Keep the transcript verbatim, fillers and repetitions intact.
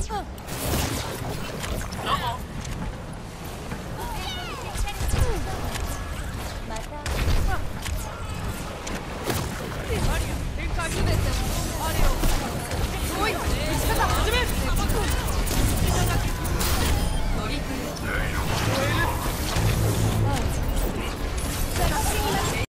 全てのあれをすごい打ち方始める。